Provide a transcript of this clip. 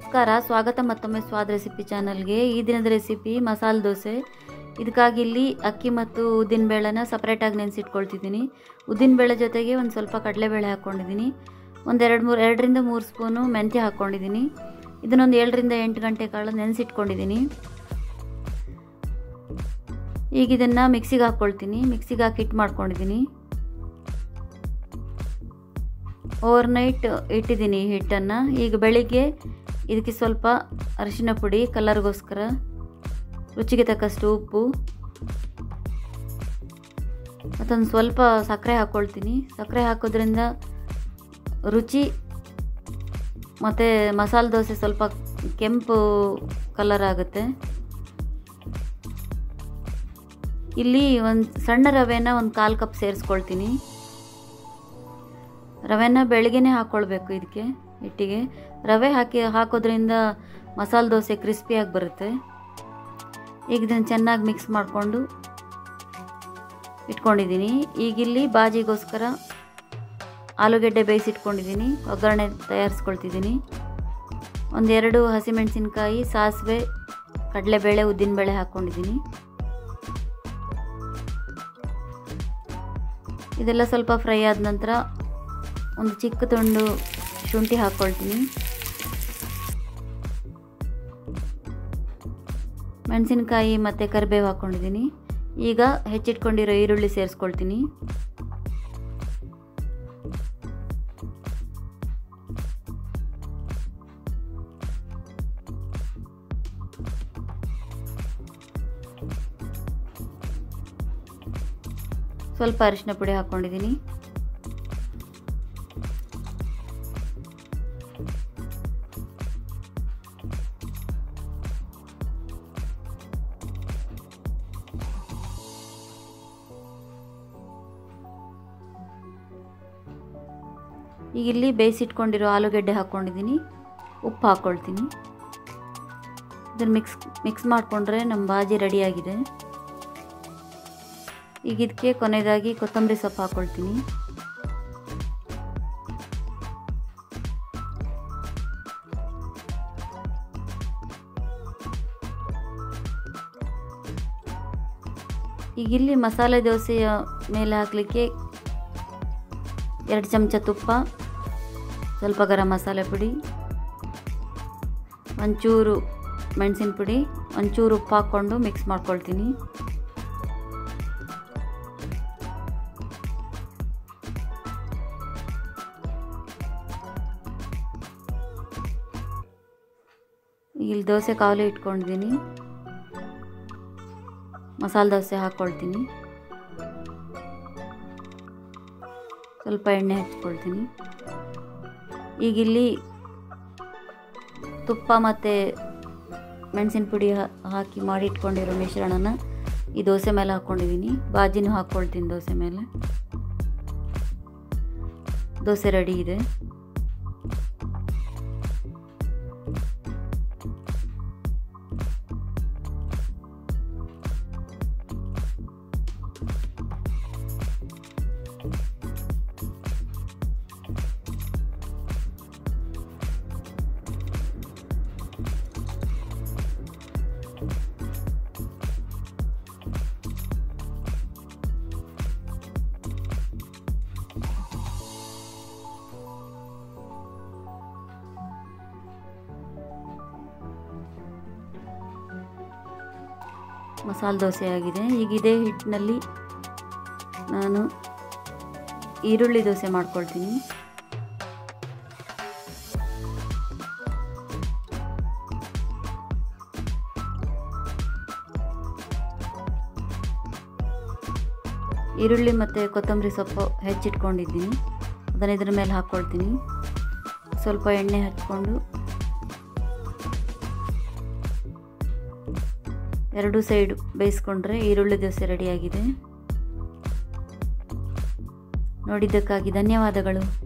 ನಮಸ್ಕಾರ, ಸ್ವಾಗತ ಮತ್ತೊಮ್ಮೆ ಸ್ವಾದ ರೆಸಿಪಿ ಚಾನಲ್ಗೆ. ಈ ದಿನದ ರೆಸಿಪಿ ಮಸಾಲೆ ದೋಸೆ. ಇದಕ್ಕಾಗಿ ಇಲ್ಲಿ ಅಕ್ಕಿ ಮತ್ತು ಉದ್ದಿನಬೇಳೆನ ಸಪ್ರೇಟಾಗಿ ನೆನೆಸಿಟ್ಕೊಳ್ತಿದ್ದೀನಿ. ಉದ್ದಿನಬೇಳೆ ಜೊತೆಗೆ ಒಂದು ಸ್ವಲ್ಪ ಕಡಲೆಬೇಳೆ ಹಾಕ್ಕೊಂಡಿದ್ದೀನಿ. ಒಂದು 2ರಿಂದ 3 ಸ್ಪೂನು ಮೆಂತ್ಯ ಹಾಕ್ಕೊಂಡಿದ್ದೀನಿ. ಇದನ್ನೊಂದು 7ರಿಂದ 8 ಗಂಟೆ ಕಾಲ ನೆನೆಸಿಟ್ಕೊಂಡಿದ್ದೀನಿ. ಈಗ ಇದನ್ನು ಮಿಕ್ಸಿಗೆ ಹಾಕ್ಕೊಳ್ತೀನಿ. ಮಿಕ್ಸಿಗೆ ಹಾಕಿ ಹಿಟ್ಟು ಮಾಡ್ಕೊಂಡಿದ್ದೀನಿ. ಓವರ್ನೈಟ್ ಇಟ್ಟಿದ್ದೀನಿ ಹಿಟ್ಟನ್ನು. ಈಗ ಬೆಳಿಗ್ಗೆ ಇದಕ್ಕೆ ಸ್ವಲ್ಪ ಅರಿಶಿನ ಪುಡಿ ಕಲರ್ಗೋಸ್ಕರ, ರುಚಿಗೆ ತಕ್ಕಷ್ಟು ಉಪ್ಪು ಮತ್ತೊಂದು ಸ್ವಲ್ಪ ಸಕ್ಕರೆ ಹಾಕ್ಕೊಳ್ತೀನಿ. ಸಕ್ಕರೆ ಹಾಕೋದ್ರಿಂದ ರುಚಿ ಮತ್ತು ಮಸಾಲೆ ದೋಸೆ ಸ್ವಲ್ಪ ಕೆಂಪು ಕಲರ್ ಆಗುತ್ತೆ. ಇಲ್ಲಿ ಒಂದು ಸಣ್ಣ ರವೆನ ಒಂದು 1/4 ಕಪ್ ಸೇರಿಸ್ಕೊಳ್ತೀನಿ. ರವೆನ ಬೆಳಗ್ಗೆನೇ ಹಾಕ್ಕೊಳ್ಬೇಕು ಇದಕ್ಕೆ ಹಿಟ್ಟಿಗೆ. ರವೆ ಹಾಕೋದ್ರಿಂದ ಮಸಾಲೆ ದೋಸೆ ಕ್ರಿಸ್ಪಿಯಾಗಿ ಬರುತ್ತೆ. ಈಗ ಇದನ್ನು ಚೆನ್ನಾಗಿ ಮಿಕ್ಸ್ ಮಾಡಿಕೊಂಡು ಇಟ್ಕೊಂಡಿದ್ದೀನಿ. ಈಗಿಲ್ಲಿ ಬಾಜಿಗೋಸ್ಕರ ಆಲೂಗೆಡ್ಡೆ ಬೇಯಿಸಿಟ್ಕೊಂಡಿದ್ದೀನಿ. ಒಗ್ಗರಣೆ ತಯಾರಿಸ್ಕೊಳ್ತಿದ್ದೀನಿ. 2 ಹಸಿಮೆಣಸಿನ್ಕಾಯಿ, ಸಾಸಿವೆ, ಕಡಲೆಬೇಳೆ, ಉದ್ದಿನಬೇಳೆ ಹಾಕ್ಕೊಂಡಿದ್ದೀನಿ. ಇದೆಲ್ಲ ಸ್ವಲ್ಪ ಫ್ರೈ ಆದ ನಂತರ ಒಂದು ಚಿಕ್ಕ ತುಂಡು ಶುಂಠಿ ಹಾಕ್ಕೊಳ್ತೀನಿ. ಮೆಣಸಿನಕಾಯಿ ಮತ್ತು ಕರಿಬೇವು ಹಾಕ್ಕೊಂಡಿದ್ದೀನಿ. ಈಗ ಹೆಚ್ಚಿಟ್ಕೊಂಡಿರೋ ಈರುಳ್ಳಿ ಸೇರಿಸ್ಕೊಳ್ತೀನಿ. ಸ್ವಲ್ಪ ಅರಿಶಿನ ಪುಡಿ ಹಾಕ್ಕೊಂಡಿದ್ದೀನಿ. ಈಗ ಇಲ್ಲಿ ಬೇಯಿಸಿಟ್ಕೊಂಡಿರೋ ಆಲೂಗೆಡ್ಡೆ ಹಾಕ್ಕೊಂಡಿದ್ದೀನಿ. ಉಪ್ಪು ಹಾಕ್ಕೊಳ್ತೀನಿ. ಇದನ್ನು ಮಿಕ್ಸ್ ಮಾಡಿಕೊಂಡ್ರೆ ನಮ್ಮ ಬಾಜಿ ರೆಡಿಯಾಗಿದೆ. ಈಗ ಇದಕ್ಕೆ ಕೊನೆಯದಾಗಿ ಕೊತ್ತಂಬರಿ ಸೊಪ್ಪು ಹಾಕ್ಕೊಳ್ತೀನಿ. ಈಗ ಇಲ್ಲಿ ಮಸಾಲೆ ದೋಸೆಯ ಮೇಲೆ ಹಾಕಲಿಕ್ಕೆ 2 ಚಮಚ ತುಪ್ಪ, ಸ್ವಲ್ಪ ಗರಂ ಮಸಾಲೆ ಪುಡಿ, ಒಂಚೂರು ಮೆಣಸಿನ ಪುಡಿ, ಒಂಚೂರು ಉಪ್ಪು ಹಾಕ್ಕೊಂಡು ಮಿಕ್ಸ್ ಮಾಡ್ಕೊಳ್ತೀನಿ. ಇಲ್ಲಿ ದೋಸೆ ಕಾವಲಿ ಇಟ್ಕೊಂಡಿದ್ದೀನಿ. ಮಸಾಲೆ ದೋಸೆ ಹಾಕ್ಕೊಳ್ತೀನಿ. ಸ್ವಲ್ಪ ಎಣ್ಣೆ ಹಚ್ಕೊಳ್ತೀನಿ. ಈಗಿಲ್ಲಿ ತುಪ್ಪ ಮತ್ತು ಮೆಣಸಿನ ಪುಡಿ ಹಾಕಿ ಮಾಡಿ ಇಟ್ಕೊಂಡಿರೋ ಮಿಶ್ರಣನ ಈ ದೋಸೆ ಮೇಲೆ ಹಾಕ್ಕೊಂಡಿದ್ದೀನಿ. ಬಾಜಿನೂ ಹಾಕ್ಕೊಳ್ತೀನಿ ದೋಸೆ ಮೇಲೆ. ದೋಸೆ ರೆಡಿ ಇದೆ. ಮಸಾಲೆ ದೋಸೆ ಆಗಿದೆ. ಈಗ ಇದೇ ಹಿಟ್ಟಿನಲ್ಲಿ ನಾನು ಈರುಳ್ಳಿ ದೋಸೆ ಮಾಡ್ಕೊಳ್ತೀನಿ. ಈರುಳ್ಳಿ ಮತ್ತು ಕೊತ್ತಂಬರಿ ಸೊಪ್ಪು ಹೆಚ್ಚಿಟ್ಕೊಂಡಿದ್ದೀನಿ. ಅದನ್ನು ಇದ್ರ ಮೇಲೆ ಹಾಕ್ಕೊಳ್ತೀನಿ. ಸ್ವಲ್ಪ ಎಣ್ಣೆ ಹಚ್ಕೊಂಡು 2 ಸೈಡು ಬೇಯಿಸ್ಕೊಂಡ್ರೆ ಈರುಳ್ಳಿ ದೋಸೆ ರೆಡಿಯಾಗಿದೆ. ನೋಡಿದ್ದಕ್ಕಾಗಿ ಧನ್ಯವಾದಗಳು.